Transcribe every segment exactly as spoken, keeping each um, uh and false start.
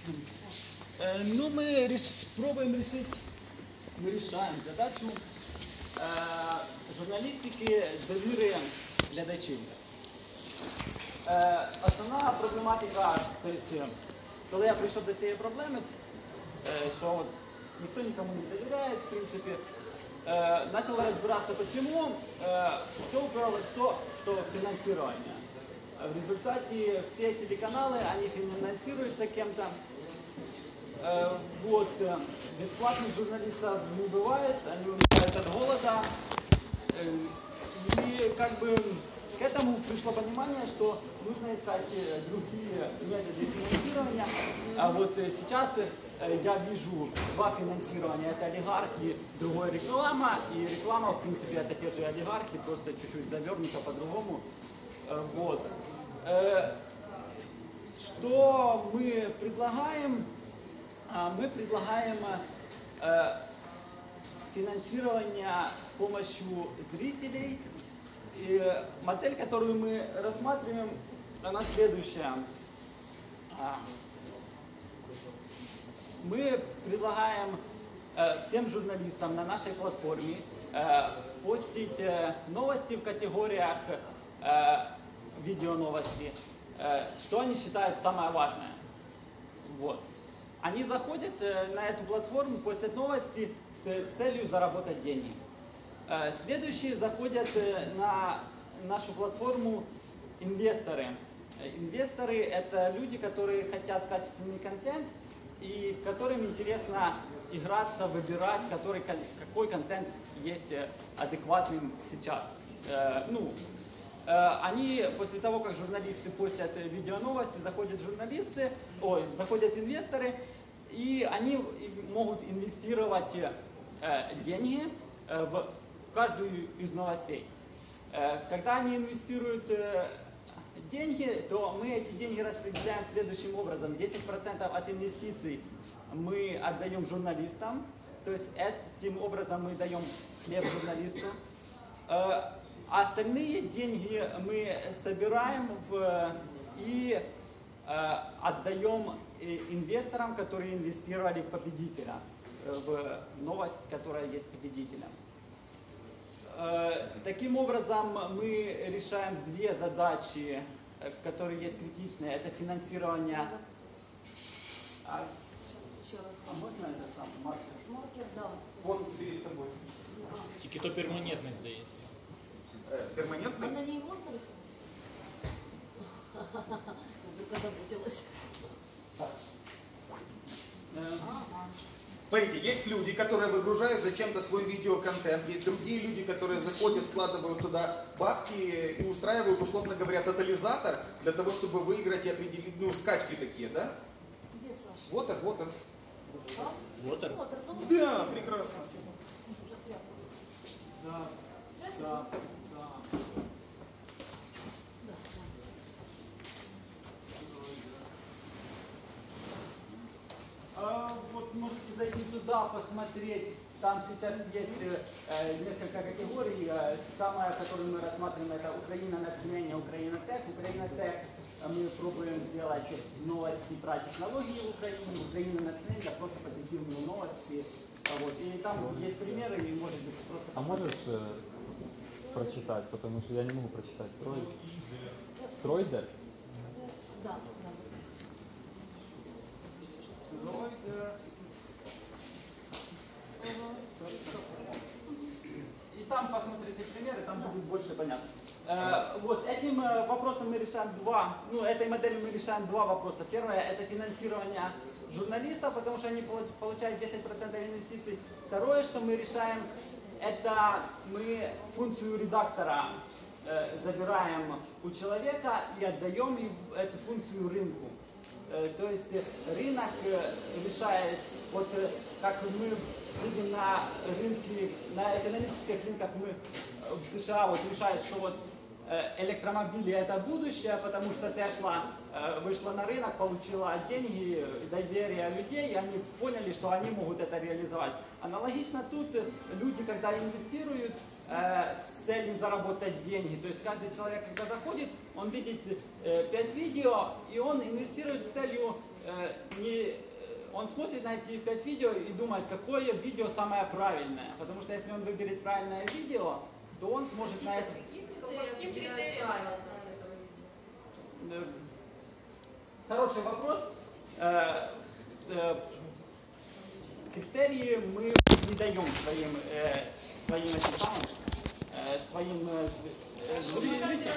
Ну, мы реш... пробуем решить, мы решаем задачу э, журналістики довіри глядачів. Е, основна проблематика, тобто, коли я прийшов до цієї проблеми, е, що от, ніхто нікому не довіряє, в принципі, е, почала розбиратися, чому е, все упиралось в то, что финансирование. В результате все телеканалы, они финансируются кем-то. Э, вот, э, бесплатных журналистов не бывает, они умирают от голода. Э, и как бы к этому пришло понимание, что нужно искать другие методы финансирования. А вот э, сейчас э, я вижу два финансирования. Это олигархи, другое реклама. И реклама, в принципе, это те же олигархи, просто чуть-чуть завернуто по-другому. Э, вот. Э, что мы предлагаем? Мы предлагаем э, финансирование с помощью зрителей. И модель, которую мы рассматриваем, она следующая. Мы предлагаем э, всем журналистам на нашей платформе э, постить э, новости в категориях э, видеоновости, э, что они считают самое важное. Вот. Они заходят на эту платформу, постят новости с целью заработать деньги. Следующие заходят на нашу платформу инвесторы. Инвесторы – это люди, которые хотят качественный контент и которым интересно играться, выбирать, который, какой контент есть адекватным сейчас. Ну, они после того, как журналисты постят видеоновости, заходят журналисты, ой, заходят инвесторы, и они могут инвестировать деньги в каждую из новостей. Когда они инвестируют деньги, то мы эти деньги распределяем следующим образом. десять процентов от инвестиций мы отдаем журналистам, то есть этим образом мы даем хлеб журналисту. А остальные деньги мы собираем в, и э, отдаем инвесторам, которые инвестировали в победителя, в новость, которая есть победителем. Э, таким образом, мы решаем две задачи, которые есть критичные. Это финансирование... А, а можно это сам маркер? Маркер, да. Вот перед тобой. Тільки то перманентність здається. Перманентно? А на ней можно рисовать? Я только заботилась. Смотрите, есть люди, которые выгружают зачем-то свой видеоконтент, есть другие люди, которые заходят, вкладывают туда бабки и устраивают, условно говоря, тотализатор для того, чтобы выиграть и определить, ну, скачки такие, да? Где Саша? Вот он, вот он. А? Вотер? Вотер, ну, Да, прекрасно. Да, Здрасте. да, да. А, вот можете зайти туда, посмотреть. Там сейчас есть э, несколько категорий. Э, самая, которую мы рассматриваем, это Украина натхнение, Украина Тех. Украина Тех мы пробуем сделать новости про технологии в Украине. Украина натхнение просто позитивные новости. Вот. И там есть примеры, и может быть просто... А можешь э, прочитать, потому что я не могу прочитать. Трой... Тройдер? Да, да. Тройдер. И там посмотрите примеры, там будет больше понятно. Э, вот этим э, вопросом мы решаем два, ну этой моделью мы решаем два вопроса. Первое – это финансирование журналистов, потому что они получают десять процентов инвестиций. Второе, что мы решаем, это мы функцию редактора э, забираем у человека и отдаем эту функцию рынку. Э, то есть рынок э, решает, вот э, как мы видим на рынке, на экономических рынках мы в США вот решают, что вот электромобили это будущее, потому что Tesla вышла на рынок, получила деньги, доверие людей, и они поняли, что они могут это реализовать. Аналогично тут люди, когда инвестируют, э, с целью заработать деньги. То есть каждый человек, когда заходит, он видит э, пять видео, и он инвестирует с целью, э, не, он смотрит на эти пять видео и думает, какое видео самое правильное. Потому что если он выберет правильное видео, то он сможет на это... Каким критериям правильно с этого видео? Хороший вопрос. Э, э, Критерии мы не даем своим, э, своим, этим самым, э, своим э, э, зрителям.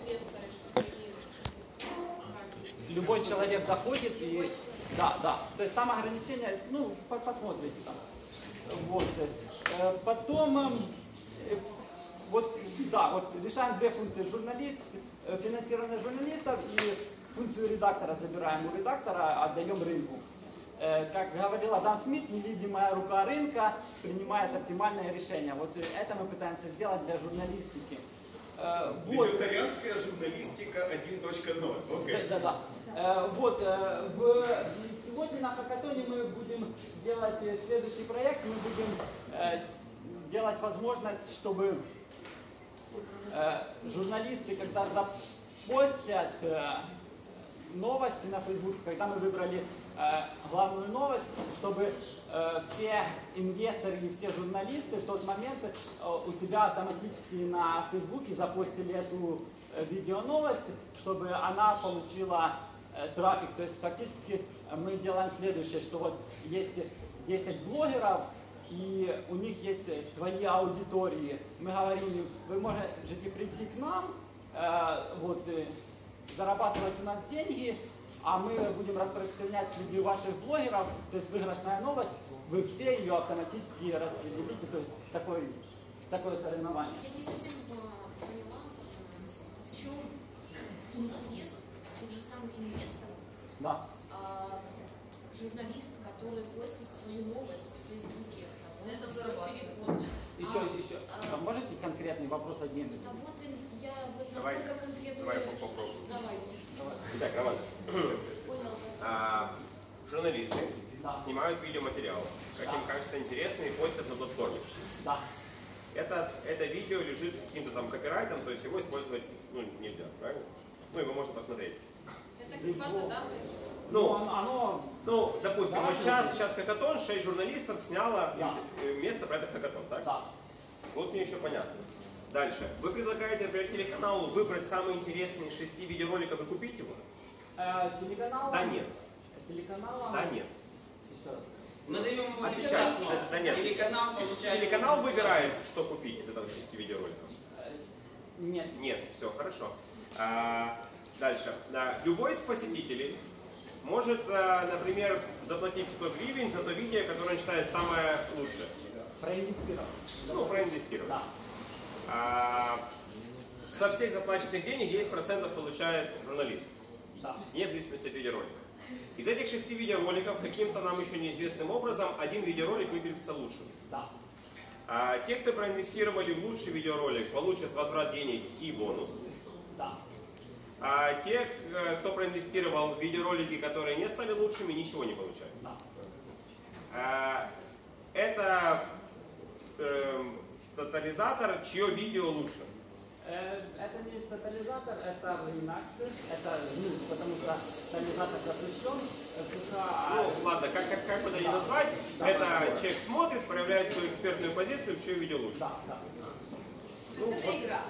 Любой человек заходит и... Да, да. То есть там ограничения, ну, по- посмотрите там. Вот. Э, потом, э, вот, да, вот решаем две функции. Журналист, э, финансирование журналистов и функцию редактора забираем у редактора, отдаем рынку. Как говорил Адам Смит, невидимая рука рынка принимает оптимальное решение. Вот это мы пытаемся сделать для журналистики. Вот. Либертарианская журналистика один точка ноль. Okay. Да, да, да. Вот. В... Сегодня на хакатоне мы будем делать следующий проект. Мы будем делать возможность, чтобы журналисты, когда запостят новости на Facebook, когда мы выбрали э, главную новость, чтобы э, все инвесторы и все журналисты в тот момент э, у себя автоматически на Фейсбуке запостили эту э, видеоновость, чтобы она получила э, трафик. То есть фактически мы делаем следующее, что вот есть десять блогеров, и у них есть свои аудитории. Мы говорим им, вы можете прийти к нам, э, вот, зарабатывать у нас деньги, а мы будем распространять среди ваших блогеров, то есть выигрышная новость, вы все ее автоматически распределите, то есть такой, такое соревнование. Я не совсем поняла, в чем интерес тех же самых инвесторов, Да. а, журналист, который постит свою новость в Фейсбуке. На этом зарабатывает. Еще, А, еще. а, А можете конкретный вопрос один? А вот я вот Давай, насколько конкретно... давай попробуем. Давайте. Итак, Роман, Понял. а, журналисты Да. снимают видеоматериал, каким Да. кажется интересно, и постят на платформе. Да. Это, это видео лежит с каким-то там копирайтом, то есть его использовать ну, нельзя, правильно? Ну, его можно посмотреть. Это как база данных. Ну, оно, оно ну допустим, Да, вот да. сейчас, сейчас хакатон, шесть журналистов сняло Да. э, место про этот хакатон, так? да. Вот мне еще понятно. Дальше. Вы предлагаете, например, телеканалу выбрать самые интересные из шести видеороликов и купить его? Э, телеканалом? Да нет. Телеканалом? Да нет. Еще раз. Мы даем ему Отвечайте. бесплатно. Да нет. Телеканал получает. Телеканал бесплатно. выбирает, что купить из этого шести видеороликов? Э, Нет. Нет, все, хорошо. А, дальше. Да, любой из посетителей может, а, например, заплатить сто гривен за то видео, которое он считает самое лучшее. Проинвестировать. Ну, проинвестировать. Да. А, со всех заплаченных денег десять процентов получает журналист, Да. вне зависимости от видеоролика. Из этих шести видеороликов каким-то нам еще неизвестным образом один видеоролик выберется лучшим. Да. А те, кто проинвестировали в лучший видеоролик, получат возврат денег и бонус. Да. А те, кто проинвестировал в видеоролики, которые не стали лучшими, ничего не получают. Да. А, это эм, тотализатор, чье видео лучше. Э, Это не тотализатор, это ремастер, это, ну, потому что тотализатор запрещен в США. а- Ну ладно, как, как, как бы это ни назвать, Да. это человек смотрит, проявляет свою экспертную позицию, в чье видео лучше. Да, да. То есть это игра.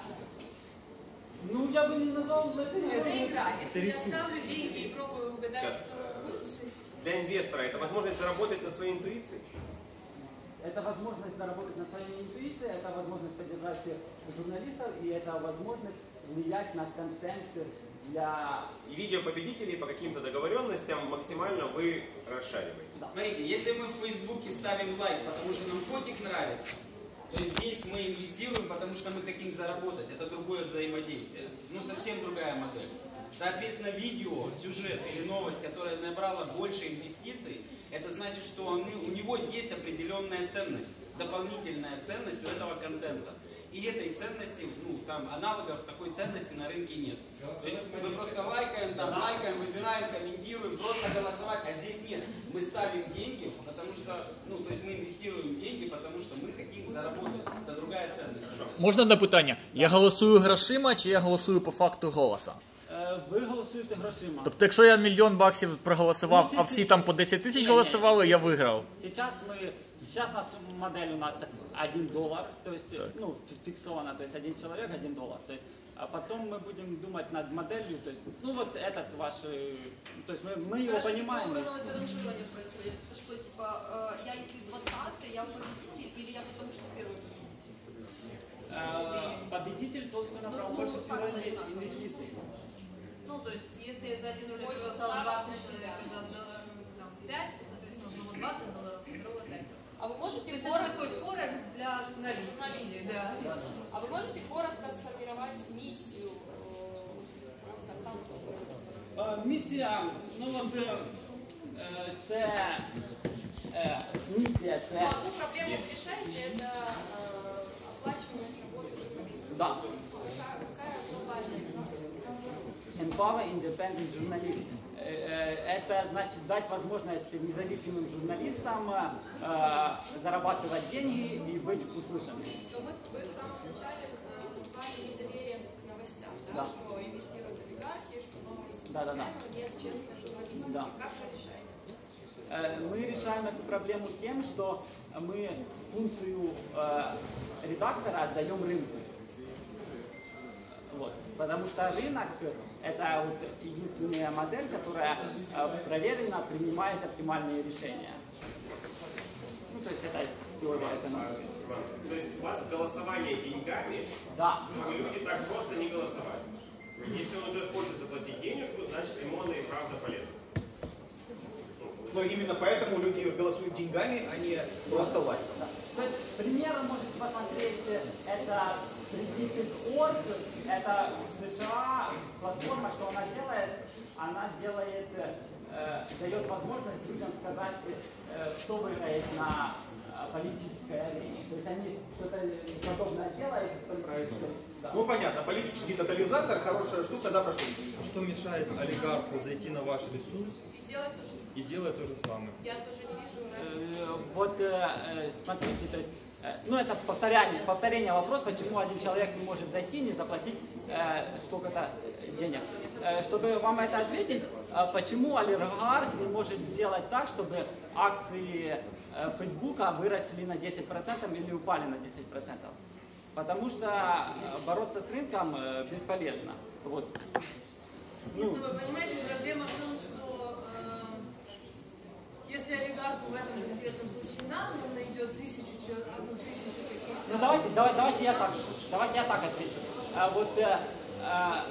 Ну, я бы не назвал это. Это игра. Если я рисунок. ставлю деньги и пробую угадать, Сейчас. что лучше. Для инвестора это возможность заработать на своей интуиции. Это возможность заработать на своей интуиции, это возможность поддержать журналистов, и это возможность влиять на контент для... И видео победителей по каким-то договоренностям максимально вы расшариваете. Смотрите, если мы в Фейсбуке ставим лайк, потому что нам котик нравится, то здесь мы инвестируем, потому что мы хотим заработать. Это другое взаимодействие. Ну, совсем другая модель. Соответственно, видео, сюжет или новость, которая набрала больше инвестиций, это значит, что он, у него есть определенная ценность, дополнительная ценность у этого контента. И этой ценности, ну, там, аналогов такой ценности на рынке нет. То есть мы просто лайкаем, там, лайкаем, выбираем, комментируем, просто голосовать, а здесь нет. Мы ставим деньги, потому что, ну, то есть мы инвестируем деньги, потому что мы хотим заработать. Это другая ценность. Можна одне питання? Я голосую грошима чи я голосую по факту голоса? Е, Ви голосуєте грошима. Тобто, якщо я мільйон баксів проголосував, Ну, а всі там по десять тисяч голосували, я виграв. Сейчас мы, сейчас у нас модель у нас один доллар, то есть, ну, фиксовано, то есть один человек, один доллар. То есть, а потом мы будем думать над моделью, то есть, ну вот этот ваш, э, то есть мы, мы его Хорошо, понимаем. каким образом это ранжирование происходит? Это что, типа, э, я если двадцатый, я победитель, или я потому что первый победитель? Э, Победитель тот, кто набрал Ну, больше ну, всего как инве- заниматься? инвестиций. Ну, то есть, если я за один рубль Больше голосовал ставок двадцать на человек, себя. когда дала там пять, то, соответственно, одного двадцать долларов, другого пять. А вы можете То есть это коротко, такой форекс для журналистов. журналистов, Да. а вы можете коротко сформировать миссию э, просто там? Е, Місія, ну от е, е, це е, місія, Ну, це одну проблему вы решаете, это э, оплачиваемость работы журналистов. да, Какая, какая глобальная миссия? Empower Independent Journalist. Э, э, Это значит дать возможность независимым журналистам э, зарабатывать деньги и быть услышанными. Но мы, вы в самом начале э, назвали недоверие к новостям, да? Да. Что инвестируют олигархи, что новости Да, да, да. прямо нет честной журналистики. Да. Как вы решаете? Э, Мы решаем эту проблему тем, что мы функцию э, редактора отдаем рынку. Вот. Потому что рынок – это вот единственная модель, которая э, проверенно принимает оптимальные решения. Ну, то есть это теория экономики. Иван, то есть у вас голосование деньгами, Да. чтобы люди так просто не голосовали. Если он уже хочет заплатить денежку, значит ему она и правда полезна. Но именно поэтому люди голосуют деньгами, а не просто лайком. Да. То есть примером можете посмотреть, это Predicted точка орг, это в США платформа, что она делает, она делает, э, дает возможность людям сказать, э, кто выиграет на э, политической арене. То есть они что-то подобное делают, только да. Ну понятно, политический тотализатор, хорошая штука, да, прошу. Что мешает олигарху зайти на ваш ресурс И делать то же самое. и делать то же самое? Я тоже не вижу разницы. Э, Вот э, э, смотрите, то есть, э, ну это повторение, повторение вопроса, почему один человек не может зайти, не заплатить э, столько-то денег. Э, чтобы вам это ответить, э, почему олигарх не может сделать так, чтобы акции э, Фейсбука выросли на десять процентов или упали на десять процентов? Потому что э, бороться с рынком э, бесполезно. Вот. Нет, Ну, ну вы понимаете, проблема в том, что э, если олигарху в этом конкретном случае надо, он найдет тысячу человек, одну тысячу каких-то. Ну давайте, давай, давайте я так, давайте я так отвечу. А, вот э, э,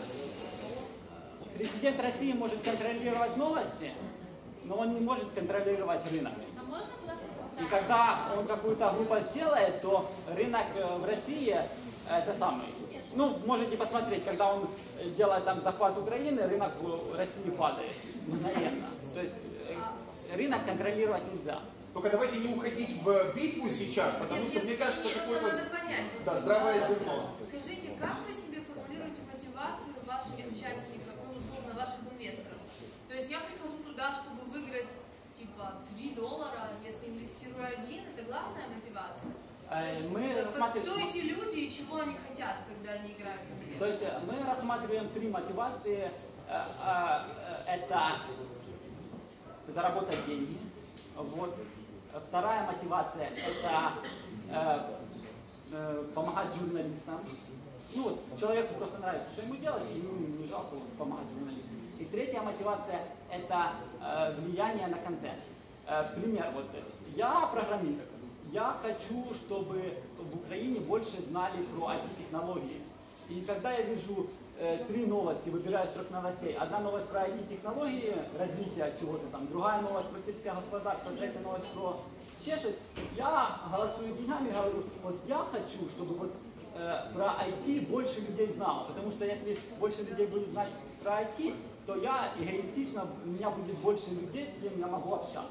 президент России может контролировать новости, но он не может контролировать рынок. А можно было И когда он какую-то глупость делает, то рынок э, в России э, это самый. Ну, можете посмотреть, когда он э, делает там захват Украины, рынок в России падает мгновенно. То есть э, рынок контролировать нельзя. Только давайте не уходить в битву сейчас, потому Нет, что нет, мне кажется, нет, просто какое-то надо понять. да, здравое зерно. Скажите, как вы себе формулируете мотивацию ваших участников, ну, условно, ваших инвесторов? То есть я прихожу туда, чтобы выиграть, типа, три доллара, если инвестирую один, это главная мотивация? Э, То есть, мы э, рассматриваем- кто эти люди и чего они хотят, когда они играют в игре? То есть э, мы рассматриваем три мотивации. Э, э, э, Это заработать деньги. Вот. Вторая мотивация – это э, э, помогать журналистам. Ну вот, человеку просто нравится, что ему делать, и ему не жалко помогать журналистам. И третья мотивация – это э, влияние на контент. Э, пример, вот, я программист. Я хочу, чтобы в Украине больше знали про ай ти-технологии. И когда я вижу э, три новости, выбираю из трех новостей. Одна новость про ай ти-технологии, развитие чего-то там, другая новость про сельское господарство, третья новость про еще что-то. Я голосую деньгами, говорю, вот я хочу, чтобы вот э, про ай ти больше людей знало. Потому что если больше людей будет знать про ай ти, то я эгоистично, у меня будет больше людей, с кем я могу общаться.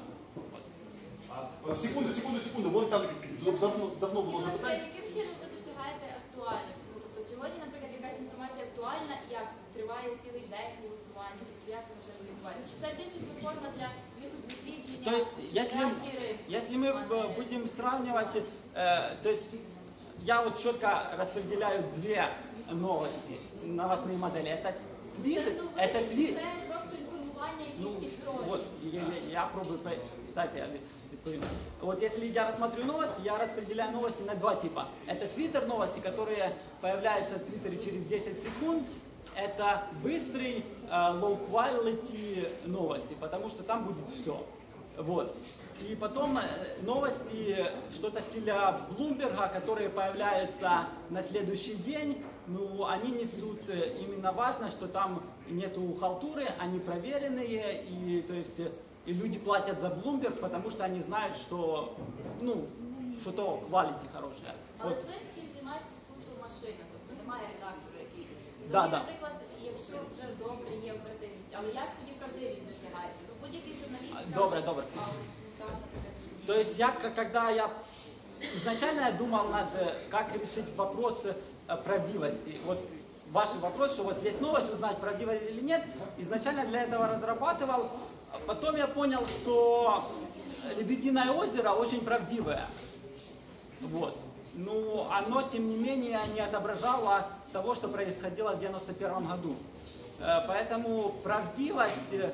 А, Секунду, секунду, секунду. Вон там давно, давно було запитання. Яким чином ви досягаєте актуальності? Ну, тобто сьогодні, наприклад, якась інформація актуальна, як триває триває цілий день голосування, тобто як воно відбувається? Чи це більше платформа для якихось дослідження, То есть, если, реакції ринку? если мы э, будем сравнивать, э, то есть я вот четко распределяю две новости, новостные модели. Это Це Twitter, новини, это чи Twitter. це просто інформування Ну, якісь історії? вот, я, я, я пробую, по- кстати, я відповім. Вот если я рассматриваю новости, я распределяю новости на два типа. Это Twitter новости, которые появляются в Твиттере через десять секунд. Это быстрый, э, low quality новости, потому что там будет все. Вот. И потом э, новости, что-то стиля Блумберга, которые появляются на следующий день, ну, они несут э, именно важно, что там нету халтуры, они проверенные, и, то есть, э, и люди платят за Bloomberg, потому что они знают, что, ну, что-то quality хорошее. Але Вот. цим всім займається суто машина, тобто немає редактора, який. Да, Взагалі, да. наприклад, якщо вже добре є оперативність, але як тоді правдивість досягається? Ну, будь-який журналіст каже, Добре, добре. а, от, там, наприклад, То есть я, к- когда я изначально я думал над, э, как решить вопрос э, правдивости. Вот ваш вопрос, что вот есть новость, узнать, правдивая или нет, изначально для этого разрабатывал. А Потом я понял, что Лебединое озеро очень правдивое. Вот. Ну, оно, тем не менее, не отображало того, что происходило в девяносто первом году. Э, Поэтому правдивость э,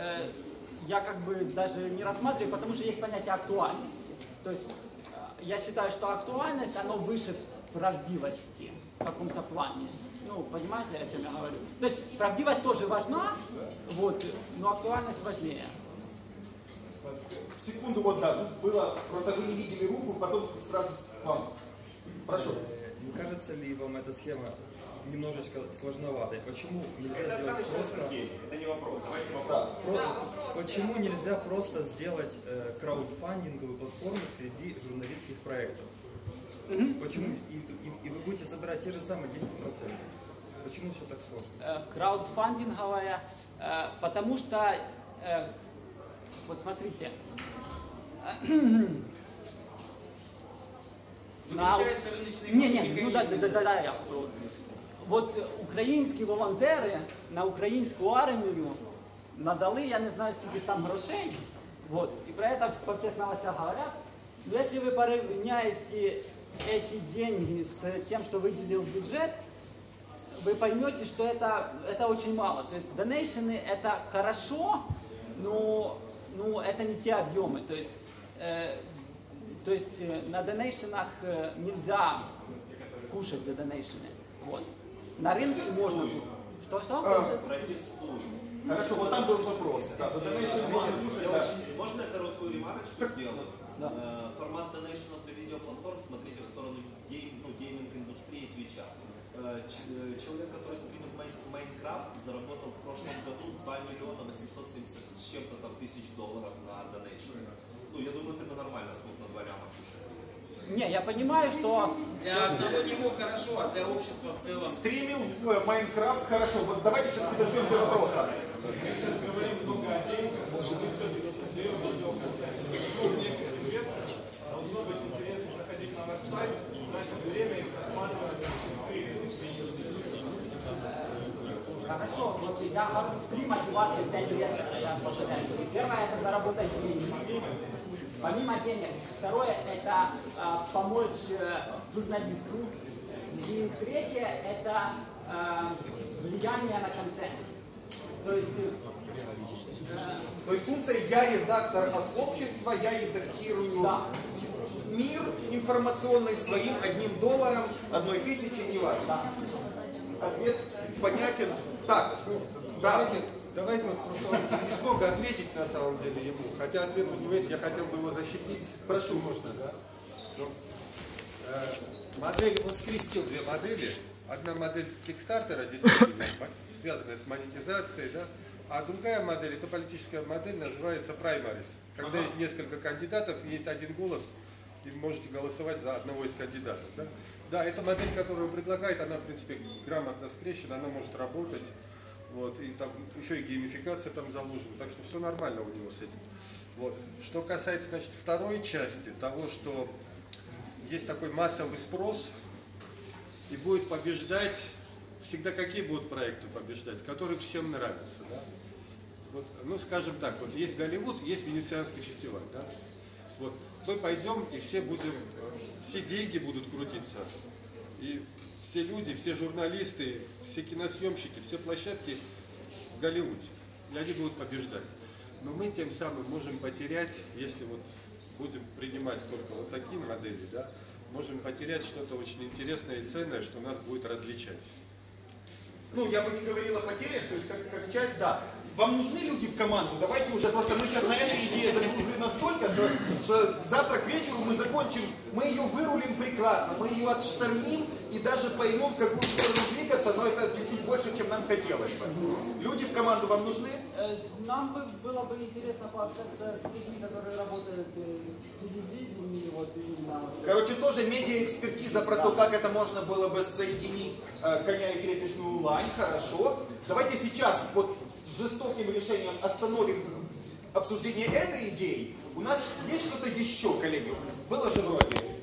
я как бы даже не рассматриваю, потому что есть понятие актуальности. То есть э, я считаю, что актуальность, оно выше правдивости в каком-то плане. Ну, понимаете, о чем я говорю? То есть правдивость тоже важна, вот, но актуальность важнее. Секунду, вот да, было, просто вы не видели руку, потом сразу к вам. Прошу. Не кажется ли вам эта схема немножечко сложноватой? Почему нельзя Это сделать оценочное просто... суждение, это не вопрос. Давайте вопрос. Да. Про- Да, вопрос. Почему нельзя просто сделать э, краудфандинговую платформу среди журналистских проектов? Почему? И, и- и вы будете собирать те же самые десять процентов. Почему все так сложно? Э, краудфандинговая, э, потому что, э, вот смотрите, на- Выключается рыночный не, не, механизм. ну да, да, да, да, да, я вот е, українські волонтери на українську армію надали, я не знаю, скільки там грошей, вот, и про это по всех новостях говорят. Но если вы поравняете эти деньги с тем, что выделил бюджет, вы поймете, что это, это очень мало. То есть донейшены это хорошо, но ну, это не те объемы. То есть, э, то есть э, на донейшенах э, нельзя кушать за донейшены. Вот. На рынке можно. Что-что? А, Протестую. Хорошо, вот там был вопрос. Да, за donation можно кушать, Я да. очень- Можно я короткую ремарочку сделаю? Да. Э, Формат донейшенов для видеоплатформ смотрите в сторону гейм, ну, гейминг-индустрии Твича. Э, ч- э, Человек, который стримит Майн- Майнкрафт, заработал в прошлом году два миллиона восемьсот семьдесят с чем-то там тысяч долларов на донейшн. Ну, я думаю, ты бы нормально смог на два ляма кушать. Не, я понимаю, что Для одного него хорошо, а для общества в целом. Стримил э, Майнкрафт, хорошо. Вот давайте все-таки дождемся вопроса. Мы сейчас говорим много о деньгах, мы все-таки создаем видеоконтент. Ну, некий инвестор должно быть интересно заходить на ваш сайт, тратить время и просматривать часы. хорошо, вот я могу три мотивации для инвестора, я повторяю. Первое это заработать деньги. Помимо денег. Второе это а, помочь э, журналисту. И третье это а, влияние на контент. То есть э, То есть функция «я редактор от общества», я редактирую Да. мир информационный своим одним долларом, одной тысячей, неважно. Ответ понятен. Так, да. Давайте, давайте вот просто не смог ответить на самом деле ему, хотя ответ у него есть, я хотел бы его защитить. Прошу. Можно, да? Ну, э, модель, он скрестил две модели. Одна модель Кикстартера, действительно, связанная с монетизацией, да? А другая модель, это политическая модель, называется праймарис. Когда Ага. есть несколько кандидатов, есть один голос, и можете голосовать за одного из кандидатов. Да, да, эта модель, которую он предлагает, она, в принципе, грамотно скрещена, она может работать. Вот, и там еще и геймификация там заложена, так что все нормально у него с этим. Вот. Что касается, значит, второй части, того, что есть такой массовый спрос, и будет побеждать всегда какие будут проекты побеждать, которые всем нравятся, да? Вот, ну, скажем так, вот есть Голливуд, есть Венецианский фестиваль, да? Вот, мы пойдем и все будем, все деньги будут крутиться, и все люди, все журналисты, все киносъемщики, все площадки в Голливуде, и они будут побеждать. Но мы тем самым можем потерять, если вот будем принимать только вот такие модели, да, можем потерять что-то очень интересное и ценное, что нас будет различать. Ну, я бы не говорил о потерях, то есть как, как часть, да. Вам нужны люди в команду? Давайте уже, просто мы сейчас на этой идее загрузили настолько, что, что завтра к вечеру мы закончим, мы ее вырулим прекрасно, мы ее отштормим и даже поймем, в какую сторону двигаться, но это чуть-чуть больше, чем нам хотелось бы. Люди в команду вам нужны? Нам бы, было бы интересно пообщаться с людьми, которые работают в телевидении, вот именно. Короче, тоже медиаэкспертиза про то, как это можно было бы соединить э, коня и трепетную лань, хорошо. Давайте сейчас вот жестоким решением остановим обсуждение этой идеи. У нас есть что-то еще, коллеги? Было же вроде.